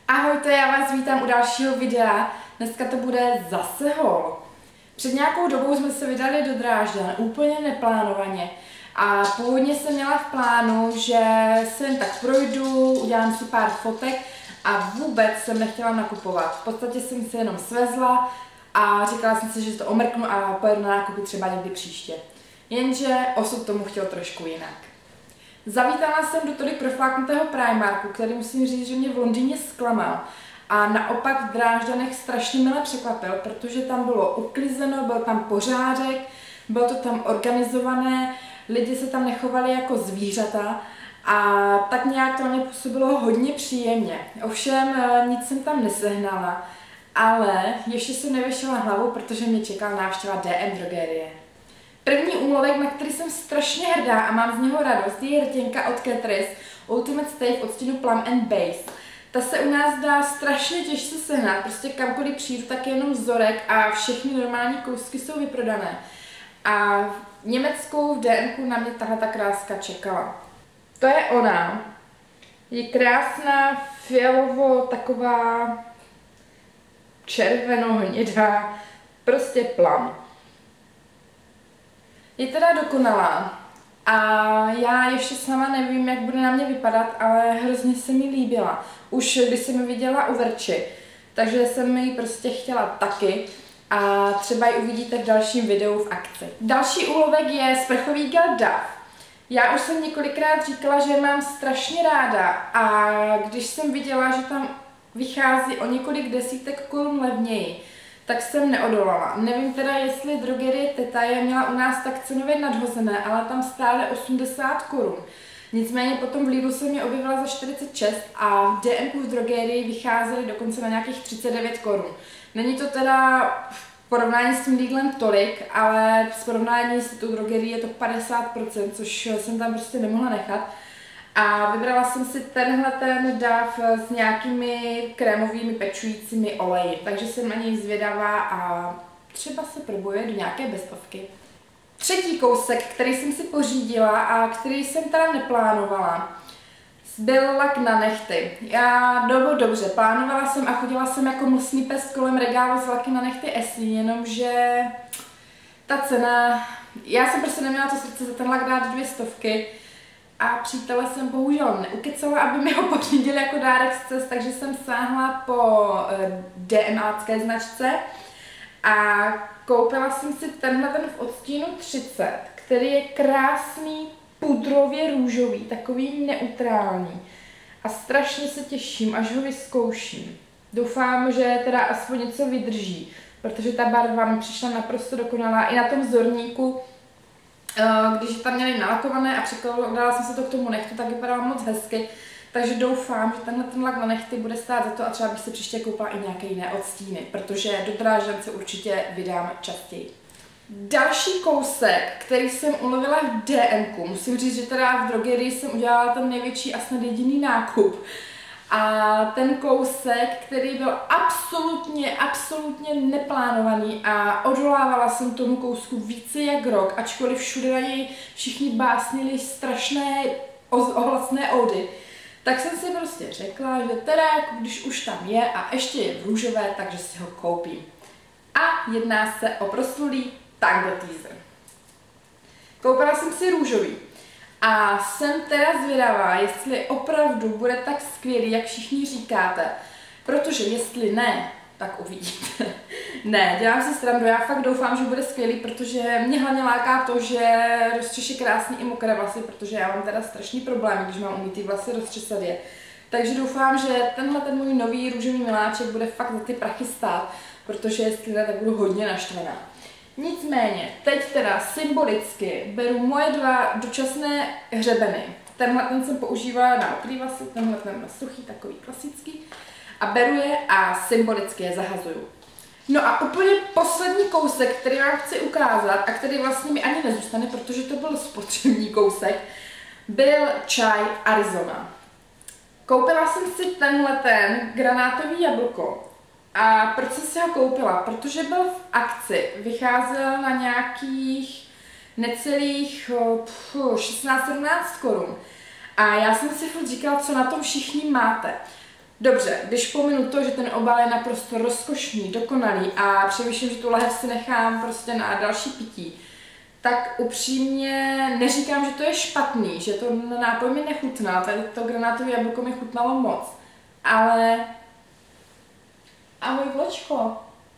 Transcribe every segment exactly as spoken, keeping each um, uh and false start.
Ahojte, já vás vítám u dalšího videa. Dneska to bude zase haul. Před nějakou dobou jsme se vydali do Drážďan, úplně neplánovaně. A původně jsem měla v plánu, že se jen tak projdu, udělám si pár fotek a vůbec jsem nechtěla nakupovat. V podstatě jsem se jenom svezla a říkala jsem si, že to omrknu a pojedu na nákupy třeba někdy příště. Jenže osud tomu chtěl trošku jinak. Zavítala jsem do tolik profláknutého Primarku, který musím říct, že mě v Londýně zklamal. A naopak v Drážďanech strašně mile překvapil, protože tam bylo uklizeno, byl tam pořádek, bylo to tam organizované, lidi se tam nechovali jako zvířata a tak nějak to na mě působilo hodně příjemně. Ovšem nic jsem tam nesehnala, ale ještě jsem nevěšela hlavu, protože mě čekala návštěva D M drogerie. První úlovek, na který jsem strašně hrdá a mám z něho radost, je rtěnka od Catrice Ultimate Stay v odstínu Plum and Base. Ta se u nás dá strašně těžce sehnat, prostě kamkoliv přijdu, tak je jenom vzorek a všechny normální kousky jsou vyprodané. A v Německu v D M ku na mě tahle ta kráska čekala. To je ona. Je krásná, fialovo, taková červeno-hnědá, prostě plum. Je teda dokonalá a já ještě sama nevím, jak bude na mě vypadat, ale hrozně se mi líbila. Už když jsem ji viděla u Verči, takže jsem ji prostě chtěla taky a třeba ji uvidíte v dalším videu v akci. Další úlovek je sprchový gel Dove. Já už jsem několikrát říkala, že mám strašně ráda a když jsem viděla, že tam vychází o několik desítek korun levněji, tak jsem neodolala. Nevím teda, jestli drogerie Teta je měla u nás tak cenově nadhozené, ale tam stále osmdesát korun. Nicméně potom v Lidlu jsem je objevila za čtyřicet šest a v D M ku v drogerii vycházely dokonce na nějakých třicet devět korun. Není to teda v porovnání s tím Lidlem tolik, ale v porovnání s tou drogerií je to padesát procent, což jsem tam prostě nemohla nechat. A vybrala jsem si tenhle ten Dove s nějakými krémovými pečujícími oleji, takže jsem na něj zvědavá a třeba se probuje do nějaké bestovky. Třetí kousek, který jsem si pořídila a který jsem teda neplánovala, byl lak na nehty. Já dobu dobře, plánovala jsem a chodila jsem jako mlsný pes kolem regálu s laky na nehty Essie, jenomže ta cena, já jsem prostě neměla to srdce za ten lak dát dvě stovky, a přítele jsem bohužel neukecala, aby mi ho pořídili jako dárek z cest, takže jsem sáhla po DMAcké značce a koupila jsem si tenhle ten v odstínu třicet, který je krásný, pudrově růžový, takový neutrální. A strašně se těším, až ho vyzkouším. Doufám, že teda aspoň něco vydrží, protože ta barva mi přišla naprosto dokonalá. I na tom vzorníku, když tam měli nalakované a přikládala jsem se to k tomu nechtu, tak vypadalo moc hezky. Takže doufám, že tenhle ten lak na nehty bude stát za to a třeba bych si příště koupila i nějaké jiné odstíny, protože do Drážďan se určitě vydám častěji. Další kousek, který jsem ulovila v D M ku, musím říct, že teda v drogerii jsem udělala ten největší a snad jediný nákup. A ten kousek, který byl absolutně, absolutně neplánovaný a odolávala jsem tomu kousku více jak rok, ačkoliv všude na něj všichni básnili strašné ohlasné ódy, tak jsem si prostě řekla, že teda jako když už tam je a ještě je v růžové, takže si ho koupím. A jedná se o proslulý Tangle Teaser. Koupila jsem si růžový. A jsem teda zvědavá, jestli opravdu bude tak skvělý, jak všichni říkáte. Protože jestli ne, tak uvidíte. Ne, dělám si srandu, já fakt doufám, že bude skvělý, protože mě hlavně láká to, že rozčeší krásně i mokré vlasy, protože já mám teda strašný problém, když mám umytý vlasy, rozčesat je. Takže doufám, že tenhle ten můj nový růžový miláček bude fakt za ty prachy stát, protože jestli ne, tak budu hodně naštvaná. Nicméně, teď teda symbolicky beru moje dva dočasné hřebeny. Tenhle ten jsem používala na mokrý vlasy, tenhle ten na suchý, takový klasický. A beru je a symbolicky je zahazuju. No a úplně poslední kousek, který vám chci ukázat a který vlastně mi ani nezůstane, protože to byl spotřební kousek, byl čaj Arizona. Koupila jsem si tenhle ten granátový jablko. A proč jsem si ho koupila? Protože byl v akci, vycházel na nějakých necelých šestnáct sedmnáct korun. A já jsem si furt říkala, co na tom všichni máte. Dobře, když pominu to, že ten obal je naprosto rozkošný, dokonalý a přemýšlím, že tu lahev si nechám prostě na další pití, tak upřímně neříkám, že to je špatný, že to nápoj mi nechutnal, tady to granátové jablko mi chutnalo moc, ale... Ahoj vločko.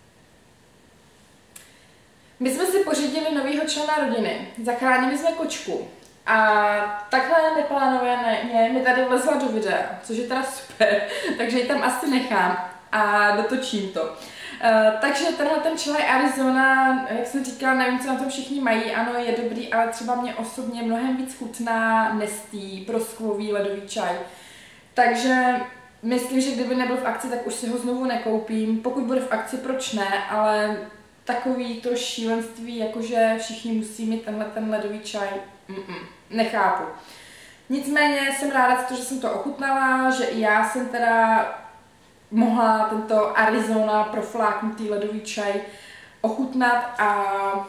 My jsme si pořídili novýho člena rodiny, zachránili jsme kočku a takhle neplánovaně mi tady vlezla do videa, což je teda super, takže ji tam asi nechám a dotočím to. Uh, takže tenhle ten čaj Arizona, jak jsem říkala, nevím, co na tom všichni mají, ano, je dobrý, ale třeba mě osobně mnohem víc chutná Nestí, broskvový ledový čaj. Takže myslím, že kdyby nebyl v akci, tak už si ho znovu nekoupím. Pokud bude v akci, proč ne, ale takový to šílenství, jakože všichni musí mít tenhle ten ledový čaj, Mm-mm, nechápu. Nicméně jsem ráda za to, že jsem to ochutnala, že i já jsem teda mohla tento Arizona profláknutý ledový čaj ochutnat a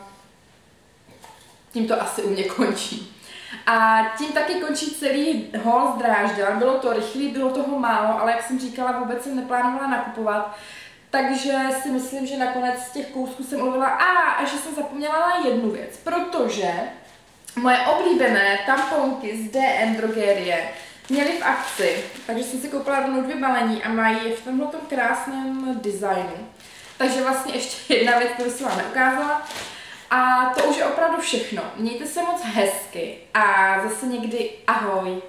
tím to asi u mě končí. A tím taky končí celý haul z Drážďan. Bylo to rychlý, bylo toho málo, ale jak jsem říkala, vůbec jsem neplánovala nakupovat. Takže si myslím, že nakonec z těch kousků jsem mluvila a, a že jsem zapomněla na jednu věc, protože moje oblíbené tamponky z D N drogerie měly v akci, takže jsem si koupila rovnou dvě balení a mají je v tomhle krásném designu. Takže vlastně ještě jedna věc, kterou jsem vám neukázala. A to už je opravdu všechno. Mějte se moc hezky a zase někdy ahoj.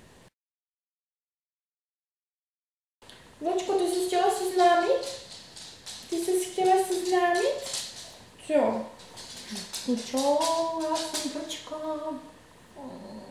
Vločko, ty jsi chtěla seznámit? Ty jsi chtěla seznámit? Co? Co? Já jsem Vločko.